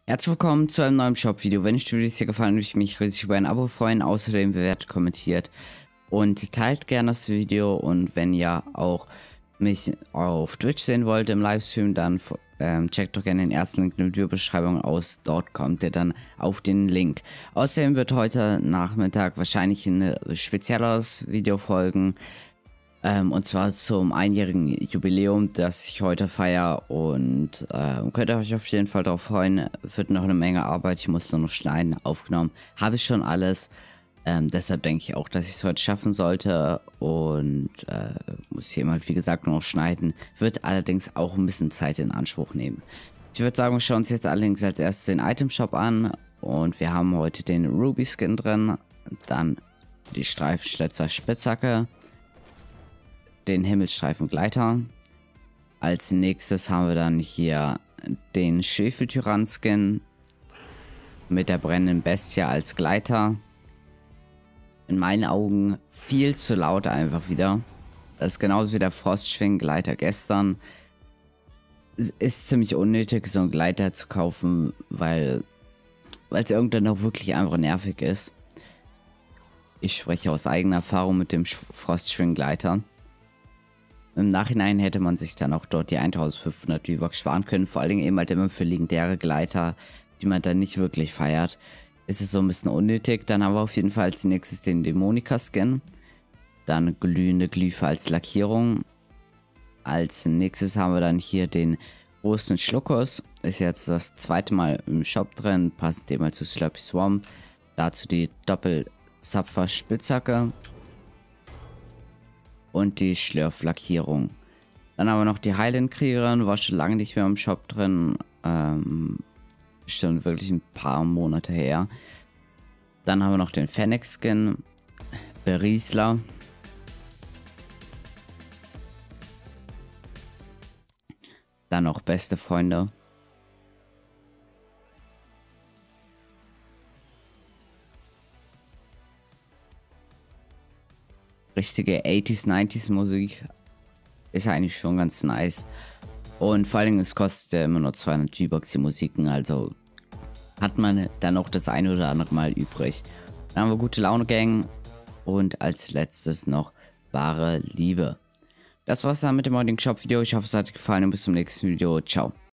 Herzlich willkommen zu einem neuen Shop-Video. Wenn euch die Videos hier gefallen, würde ich mich riesig über ein Abo freuen. Außerdem bewertet, kommentiert und teilt gerne das Video. Und wenn ihr auch mich auf Twitch sehen wollt im Livestream, dann checkt doch gerne den ersten Link in der Videobeschreibung aus. Dort kommt ihr dann auf den Link. Außerdem wird heute Nachmittag wahrscheinlich ein spezielleres Video folgen. Und zwar zum einjährigen Jubiläum, das ich heute feiere, und könnt ihr euch auf jeden Fall darauf freuen. Wird noch eine Menge Arbeit, ich muss nur noch schneiden, aufgenommen. Habe ich schon alles, deshalb denke ich auch, dass ich es heute schaffen sollte, und muss hier mal, wie gesagt, nur noch schneiden. Wird allerdings auch ein bisschen Zeit in Anspruch nehmen. Ich würde sagen, wir schauen uns jetzt allerdings als erstes den Item Shop an, und wir haben heute den Ruby Skin drin, dann die Streifenschlitzer Spitzhacke, den Himmelsstreifengleiter. Als nächstes haben wir dann hier den Schwefeltyrann-Skin mit der brennenden Bestie als Gleiter. In meinen Augen viel zu laut einfach wieder. Das ist genauso wie der Frostschwing-Gleiter gestern. Es ist ziemlich unnötig, so einen Gleiter zu kaufen, weil es irgendwann auch wirklich einfach nervig ist. Ich spreche aus eigener Erfahrung mit dem Frostschwing-Gleiter. Im Nachhinein hätte man sich dann auch dort die 1500 V-Bucks sparen können. Vor allem eben halt immer für legendäre Gleiter, die man dann nicht wirklich feiert. Ist es so ein bisschen unnötig. Dann haben wir auf jeden Fall als nächstes den Dämonika-Skin. Dann glühende Glyphe als Lackierung. Als nächstes haben wir dann hier den großen Schluckers. Ist jetzt das zweite Mal im Shop drin. Passt dem mal zu Slurpy Swamp. Dazu die Doppel-Zapfer Spitzhacke. Und die Schlürflackierung. Dann haben wir noch die Highland-Kriegerin, war schon lange nicht mehr im Shop drin. Schon wirklich ein paar Monate her. Dann haben wir noch den Fennec-Skin, Beriesler. Dann noch beste Freunde. Richtige 80s, 90s Musik ist eigentlich schon ganz nice. Und vor allem, es kostet ja immer nur 200 V-Bucks die Musiken, also hat man dann auch das eine oder andere Mal übrig. Dann haben wir gute Laune Gang und als letztes noch wahre Liebe. Das war's dann mit dem heutigen Shop-Video. Ich hoffe, es hat euch gefallen und bis zum nächsten Video. Ciao.